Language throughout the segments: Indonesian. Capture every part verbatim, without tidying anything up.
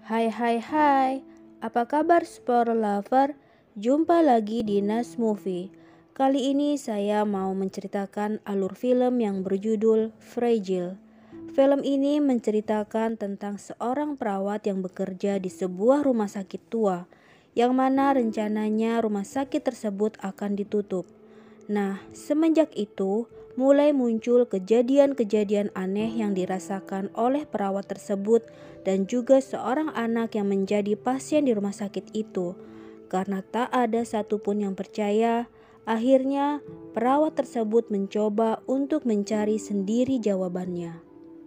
Hai hai hai, apa kabar Sport Lover? Jumpa lagi di Nas Movie. Kali ini saya mau menceritakan alur film yang berjudul Fragile. Film ini menceritakan tentang seorang perawat yang bekerja di sebuah rumah sakit tua, yang mana rencananya rumah sakit tersebut akan ditutup. Nah, semenjak itu mulai muncul kejadian-kejadian aneh yang dirasakan oleh perawat tersebut dan juga seorang anak yang menjadi pasien di rumah sakit itu. Karena tak ada satupun yang percaya, akhirnya perawat tersebut mencoba untuk mencari sendiri jawabannya.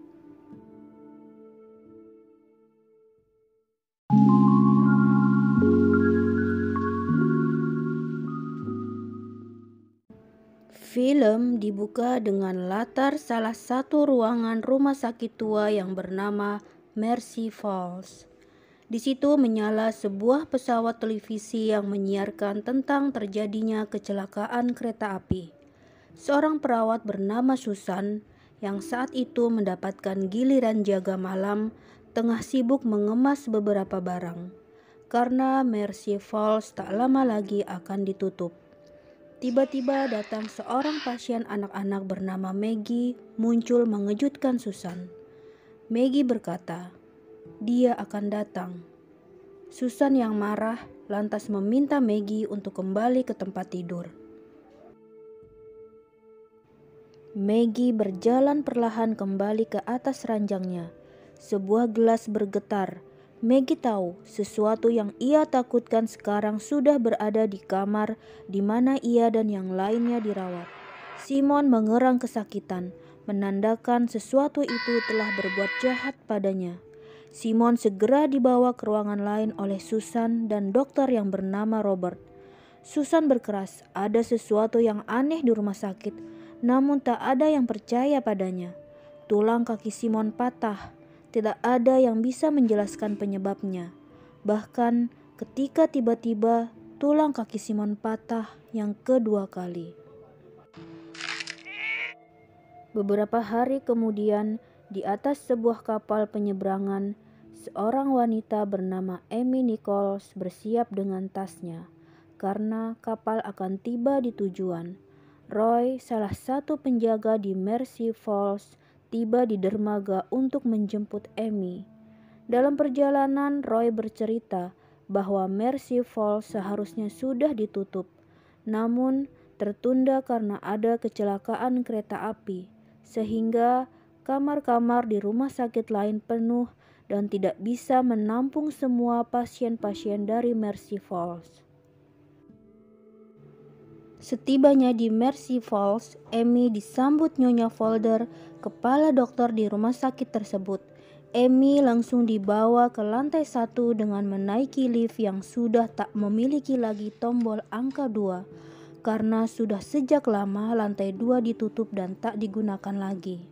Film dibuka dengan latar salah satu ruangan rumah sakit tua yang bernama Mercy Falls. Di situ menyala sebuah pesawat televisi yang menyiarkan tentang terjadinya kecelakaan kereta api. Seorang perawat bernama Susan yang saat itu mendapatkan giliran jaga malam tengah sibuk mengemas beberapa barang. Karena Mercy Falls tak lama lagi akan ditutup. Tiba-tiba datang seorang pasien anak-anak bernama Maggie muncul mengejutkan Susan. Maggie berkata, dia akan datang. Susan yang marah lantas meminta Maggie untuk kembali ke tempat tidur. Maggie berjalan perlahan kembali ke atas ranjangnya. Sebuah gelas bergetar. Maggie tahu sesuatu yang ia takutkan sekarang sudah berada di kamar di mana ia dan yang lainnya dirawat. Simon mengerang kesakitan, menandakan sesuatu itu telah berbuat jahat padanya. Simon segera dibawa ke ruangan lain oleh Susan dan dokter yang bernama Robert. Susan berkeras, ada sesuatu yang aneh di rumah sakit, namun tak ada yang percaya padanya. Tulang kaki Simon patah. Tidak ada yang bisa menjelaskan penyebabnya. Bahkan ketika tiba-tiba tulang kaki Simon patah yang kedua kali. Beberapa hari kemudian, di atas sebuah kapal penyeberangan, seorang wanita bernama Amy Nichols bersiap dengan tasnya karena kapal akan tiba di tujuan. Roy, salah satu penjaga di Mercy Falls, tiba di dermaga untuk menjemput Amy. Dalam perjalanan, Roy bercerita bahwa Mercy Falls seharusnya sudah ditutup, namun tertunda karena ada kecelakaan kereta api, sehingga kamar-kamar di rumah sakit lain penuh dan tidak bisa menampung semua pasien-pasien dari Mercy Falls. Setibanya di Mercy Falls, Amy disambut Nyonya Folder, kepala dokter di rumah sakit tersebut. Amy langsung dibawa ke lantai satu dengan menaiki lift yang sudah tak memiliki lagi tombol angka dua, karena sudah sejak lama lantai dua ditutup dan tak digunakan lagi.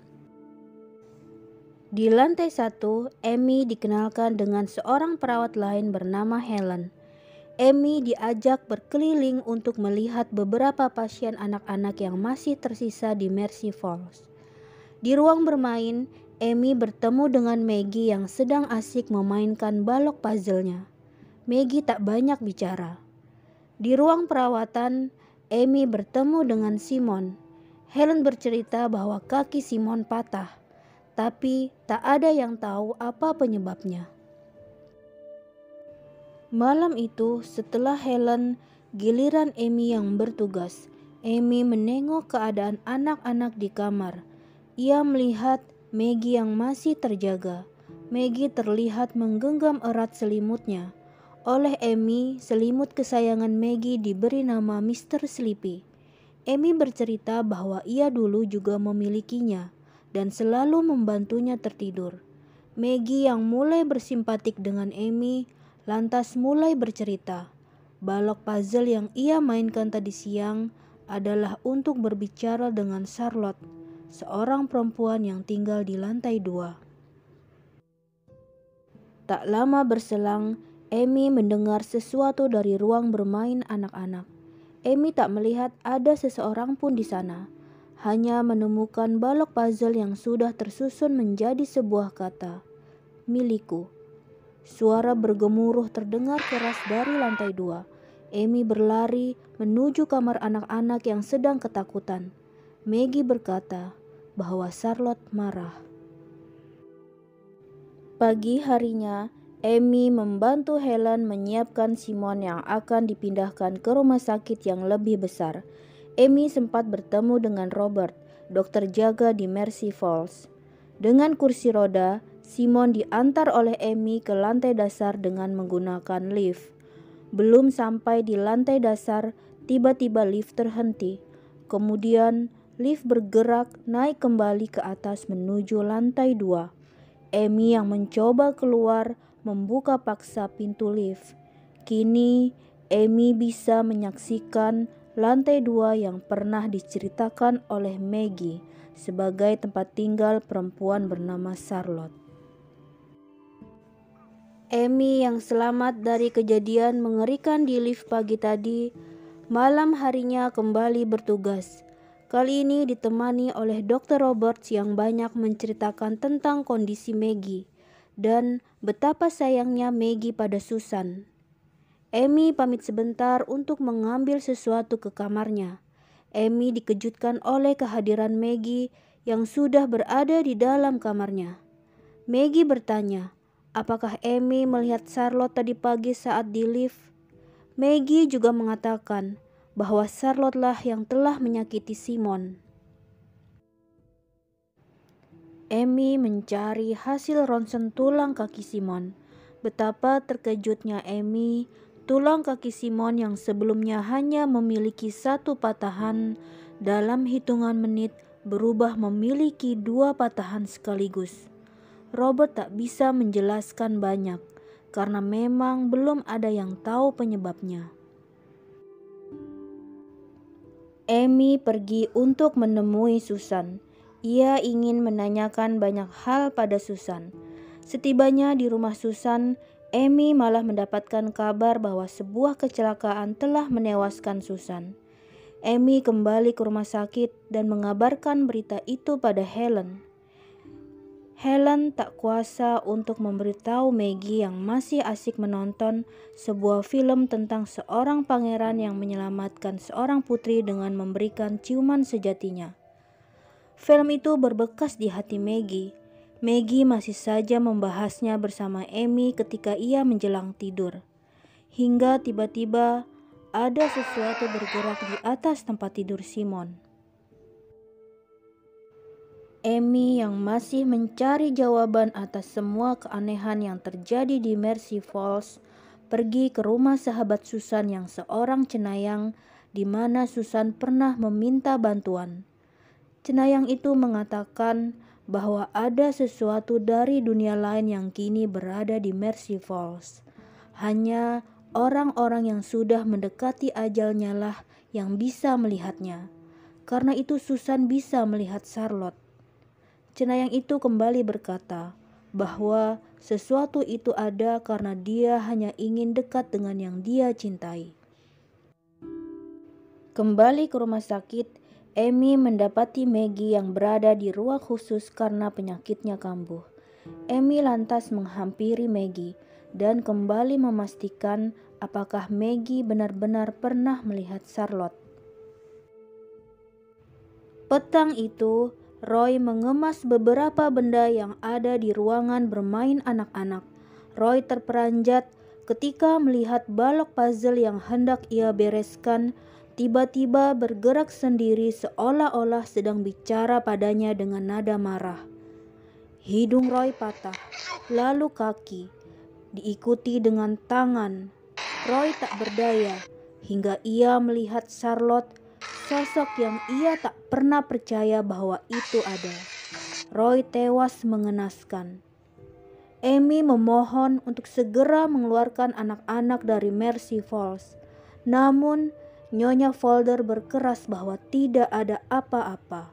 Di lantai satu, Amy dikenalkan dengan seorang perawat lain bernama Helen. Amy diajak berkeliling untuk melihat beberapa pasien anak-anak yang masih tersisa di Mercy Falls. Di ruang bermain, Amy bertemu dengan Maggie yang sedang asik memainkan balok puzzle-nya. Maggie tak banyak bicara. Di ruang perawatan, Amy bertemu dengan Simon. Helen bercerita bahwa kaki Simon patah, tapi tak ada yang tahu apa penyebabnya. Malam itu, setelah Helen, giliran Amy yang bertugas. Amy menengok keadaan anak-anak di kamar. Ia melihat Maggie yang masih terjaga. Maggie terlihat menggenggam erat selimutnya. Oleh Amy, selimut kesayangan Maggie diberi nama mister Sleepy. Amy bercerita bahwa ia dulu juga memilikinya dan selalu membantunya tertidur. Maggie yang mulai bersimpatik dengan Amy lantas mulai bercerita. Balok puzzle yang ia mainkan tadi siang adalah untuk berbicara dengan Charlotte, seorang perempuan yang tinggal di lantai dua. Tak lama berselang, Amy mendengar sesuatu dari ruang bermain anak-anak. Amy tak melihat ada seseorang pun di sana, hanya menemukan balok puzzle yang sudah tersusun menjadi sebuah kata, milikku. Suara bergemuruh terdengar keras dari lantai dua. Amy berlari menuju kamar anak-anak yang sedang ketakutan. Maggie berkata bahwa Charlotte marah. Pagi harinya, Amy membantu Helen menyiapkan Simon yang akan dipindahkan ke rumah sakit yang lebih besar. Amy sempat bertemu dengan Robert, dokter jaga di Mercy Falls. Dengan kursi roda, Simon diantar oleh Amy ke lantai dasar dengan menggunakan lift. Belum sampai di lantai dasar, tiba-tiba lift terhenti. Kemudian, lift bergerak naik kembali ke atas menuju lantai dua. Amy yang mencoba keluar membuka paksa pintu lift. Kini, Amy bisa menyaksikan lantai dua yang pernah diceritakan oleh Maggie sebagai tempat tinggal perempuan bernama Charlotte. Amy yang selamat dari kejadian mengerikan di lift pagi tadi, malam harinya kembali bertugas. Kali ini ditemani oleh dokter Roberts yang banyak menceritakan tentang kondisi Maggie dan betapa sayangnya Maggie pada Susan. Amy pamit sebentar untuk mengambil sesuatu ke kamarnya. Amy dikejutkan oleh kehadiran Maggie yang sudah berada di dalam kamarnya. Maggie bertanya, apakah Amy melihat Charlotte tadi pagi saat di lift? Maggie juga mengatakan bahwa Charlotte lah yang telah menyakiti Simon. Amy mencari hasil ronsen tulang kaki Simon. Betapa terkejutnya Amy, tulang kaki Simon yang sebelumnya hanya memiliki satu patahan, dalam hitungan menit berubah memiliki dua patahan sekaligus. Robert tak bisa menjelaskan banyak, karena memang belum ada yang tahu penyebabnya. Amy pergi untuk menemui Susan. Ia ingin menanyakan banyak hal pada Susan. Setibanya di rumah Susan, Amy malah mendapatkan kabar bahwa sebuah kecelakaan telah menewaskan Susan. Amy kembali ke rumah sakit dan mengabarkan berita itu pada Helen. Helen tak kuasa untuk memberitahu Maggie yang masih asik menonton sebuah film tentang seorang pangeran yang menyelamatkan seorang putri dengan memberikan ciuman sejatinya. Film itu berbekas di hati Maggie. Maggie masih saja membahasnya bersama Amy ketika ia menjelang tidur. Hingga tiba-tiba ada sesuatu bergerak di atas tempat tidur Simon. Amy yang masih mencari jawaban atas semua keanehan yang terjadi di Mercy Falls, pergi ke rumah sahabat Susan yang seorang cenayang, di mana Susan pernah meminta bantuan. Cenayang itu mengatakan bahwa ada sesuatu dari dunia lain yang kini berada di Mercy Falls. Hanya orang-orang yang sudah mendekati ajalnya lah yang bisa melihatnya. Karena itu Susan bisa melihat Charlotte. Cenayang itu kembali berkata bahwa sesuatu itu ada karena dia hanya ingin dekat dengan yang dia cintai. Kembali ke rumah sakit, Amy mendapati Maggie yang berada di ruang khusus karena penyakitnya kambuh. Amy lantas menghampiri Maggie dan kembali memastikan apakah Maggie benar-benar pernah melihat Charlotte. Petang itu, Roy mengemas beberapa benda yang ada di ruangan bermain anak-anak. Roy terperanjat ketika melihat balok puzzle yang hendak ia bereskan tiba-tiba bergerak sendiri seolah-olah sedang bicara padanya dengan nada marah. Hidung Roy patah, lalu kaki, diikuti dengan tangan. Roy tak berdaya hingga ia melihat Charlotte, sosok yang ia tak pernah percaya bahwa itu ada. Roy tewas mengenaskan. Amy memohon untuk segera mengeluarkan anak-anak dari Mercy Falls. Namun, Nyonya Folder berkeras bahwa tidak ada apa-apa.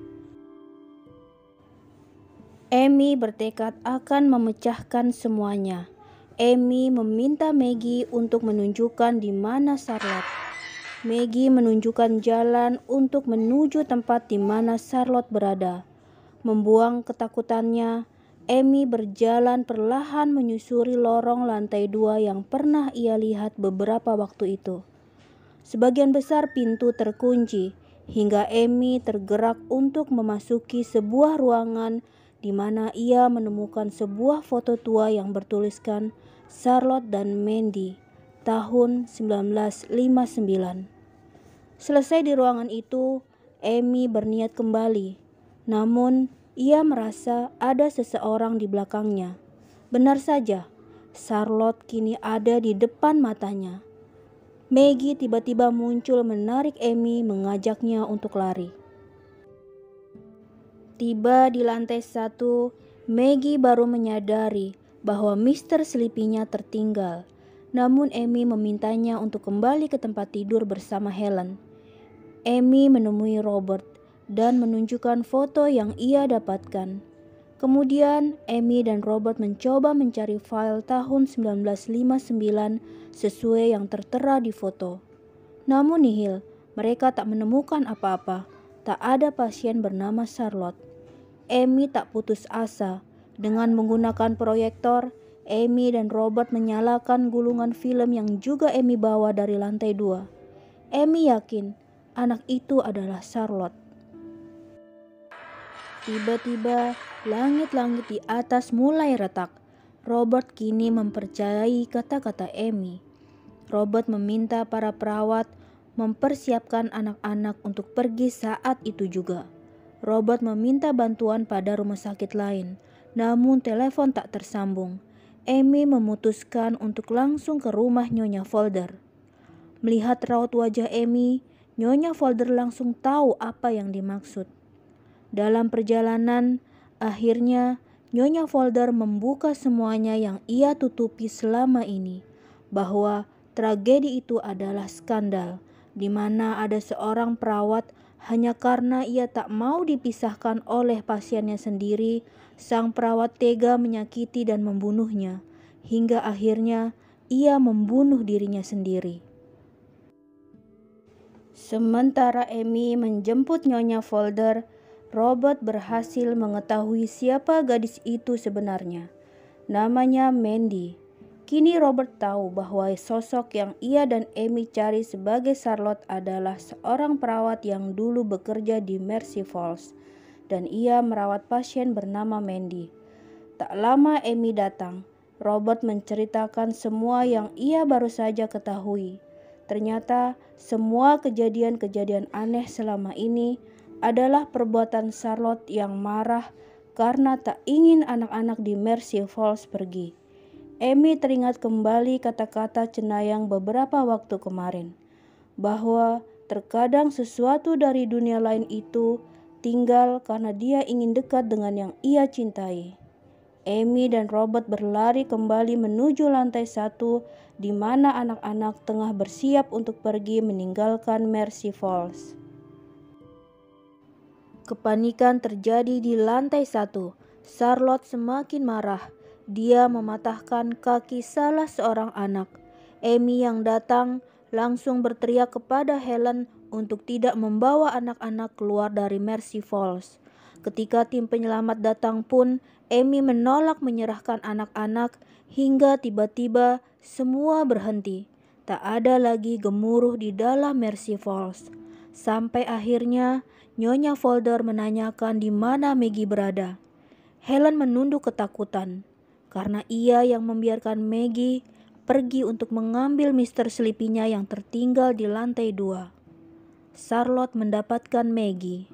Amy bertekad akan memecahkan semuanya. Amy meminta Maggie untuk menunjukkan di mana Charlotte. Maggie menunjukkan jalan untuk menuju tempat di mana Charlotte berada. Membuang ketakutannya, Amy berjalan perlahan menyusuri lorong lantai dua yang pernah ia lihat beberapa waktu itu. Sebagian besar pintu terkunci, hingga Amy tergerak untuk memasuki sebuah ruangan di mana ia menemukan sebuah foto tua yang bertuliskan Charlotte dan Mandy, tahun seribu sembilan ratus lima puluh sembilan. Selesai di ruangan itu, Amy berniat kembali. Namun, ia merasa ada seseorang di belakangnya. Benar saja, Charlotte kini ada di depan matanya. Maggie tiba-tiba muncul menarik Amy mengajaknya untuk lari. Tiba di lantai satu, Maggie baru menyadari bahwa mister Sleepy-nya tertinggal. Namun Amy memintanya untuk kembali ke tempat tidur bersama Helen. Amy menemui Robert dan menunjukkan foto yang ia dapatkan. Kemudian Amy dan Robert mencoba mencari file tahun seribu sembilan ratus lima puluh sembilan sesuai yang tertera di foto. Namun nihil, mereka tak menemukan apa-apa. Tak ada pasien bernama Charlotte. Amy tak putus asa. Dengan menggunakan proyektor, Amy dan Robert menyalakan gulungan film yang juga Amy bawa dari lantai dua. Amy yakin anak itu adalah Charlotte. Tiba-tiba, langit-langit di atas mulai retak. Robert kini mempercayai kata-kata Amy. Robert meminta para perawat mempersiapkan anak-anak untuk pergi saat itu juga. Robert meminta bantuan pada rumah sakit lain, namun telepon tak tersambung. Amy memutuskan untuk langsung ke rumah Nyonya Folder. Melihat raut wajah Amy, Nyonya Folder langsung tahu apa yang dimaksud. Dalam perjalanan, akhirnya Nyonya Folder membuka semuanya yang ia tutupi selama ini, bahwa tragedi itu adalah skandal, di mana ada seorang perawat hanya karena ia tak mau dipisahkan oleh pasiennya sendiri, sang perawat tega menyakiti dan membunuhnya, hingga akhirnya ia membunuh dirinya sendiri. Sementara Amy menjemput Nyonya Folder, Robert berhasil mengetahui siapa gadis itu sebenarnya. Namanya Mandy. Kini Robert tahu bahwa sosok yang ia dan Amy cari sebagai Charlotte adalah seorang perawat yang dulu bekerja di Mercy Falls, dan ia merawat pasien bernama Mandy. Tak lama Amy datang, Robert menceritakan semua yang ia baru saja ketahui. Ternyata semua kejadian-kejadian aneh selama ini adalah perbuatan Charlotte yang marah karena tak ingin anak-anak di Mercy Falls pergi. Amy teringat kembali kata-kata cenayang beberapa waktu kemarin, bahwa terkadang sesuatu dari dunia lain itu tinggal karena dia ingin dekat dengan yang ia cintai. Amy dan Robert berlari kembali menuju lantai satu, di mana anak-anak tengah bersiap untuk pergi meninggalkan Mercy Falls. Kepanikan terjadi di lantai satu. Charlotte semakin marah. Dia mematahkan kaki salah seorang anak. Amy yang datang langsung berteriak kepada Helen untuk tidak membawa anak-anak keluar dari Mercy Falls. Ketika tim penyelamat datang pun, Amy menolak menyerahkan anak-anak hingga tiba-tiba semua berhenti. Tak ada lagi gemuruh di dalam Mercy Falls. Sampai akhirnya Nyonya Folder menanyakan di mana Maggie berada. Helen menunduk ketakutan karena ia yang membiarkan Maggie pergi untuk mengambil mister Sleepy-nya yang tertinggal di lantai dua. Charlotte mendapatkan Maggie.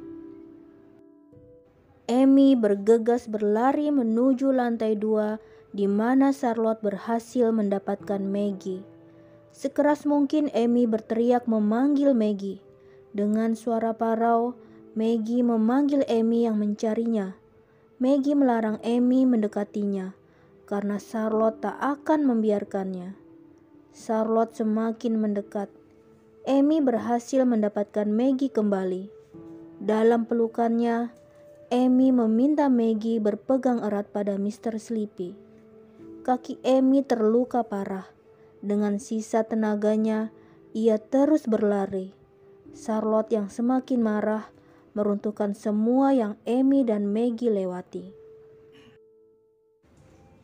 Amy bergegas berlari menuju lantai dua, di mana Charlotte berhasil mendapatkan Maggie. Sekeras mungkin Amy berteriak memanggil Maggie. Dengan suara parau, Maggie memanggil Amy yang mencarinya. Maggie melarang Amy mendekatinya, karena Charlotte tak akan membiarkannya. Charlotte semakin mendekat. Amy berhasil mendapatkan Maggie kembali. Dalam pelukannya, Amy meminta Maggie berpegang erat pada mister Sleepy. Kaki Amy terluka parah. Dengan sisa tenaganya, ia terus berlari. Charlotte yang semakin marah meruntuhkan semua yang Amy dan Maggie lewati.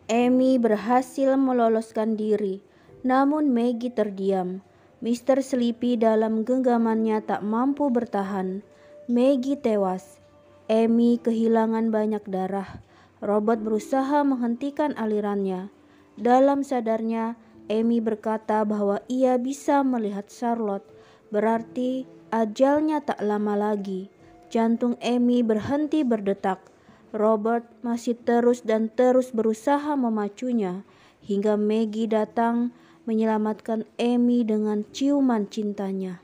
Amy berhasil meloloskan diri, namun Maggie terdiam. mister Sleepy dalam genggamannya tak mampu bertahan. Maggie tewas. Amy kehilangan banyak darah. Robert berusaha menghentikan alirannya. Dalam sadarnya, Amy berkata bahwa ia bisa melihat Charlotte. Berarti ajalnya tak lama lagi. Jantung Amy berhenti berdetak. Robert masih terus dan terus berusaha memacunya hingga Maggie datang menyelamatkan Amy dengan ciuman cintanya.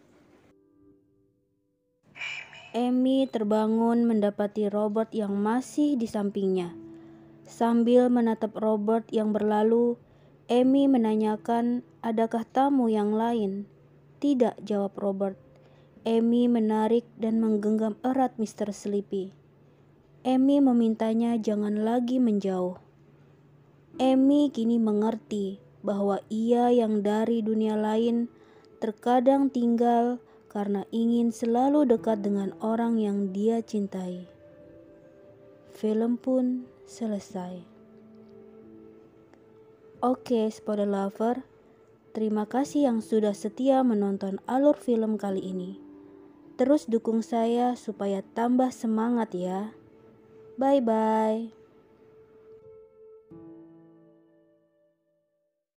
Amy terbangun mendapati Robert yang masih di sampingnya. Sambil menatap Robert yang berlalu, Amy menanyakan, "Adakah tamu yang lain?" "Tidak," jawab Robert. Amy menarik dan menggenggam erat mister Sleepy. Amy memintanya jangan lagi menjauh. Amy kini mengerti bahwa ia yang dari dunia lain terkadang tinggal karena ingin selalu dekat dengan orang yang dia cintai. Film pun selesai. Oke, spoiler lover, terima kasih yang sudah setia menonton alur film kali ini. Terus dukung saya supaya tambah semangat ya. Bye-bye.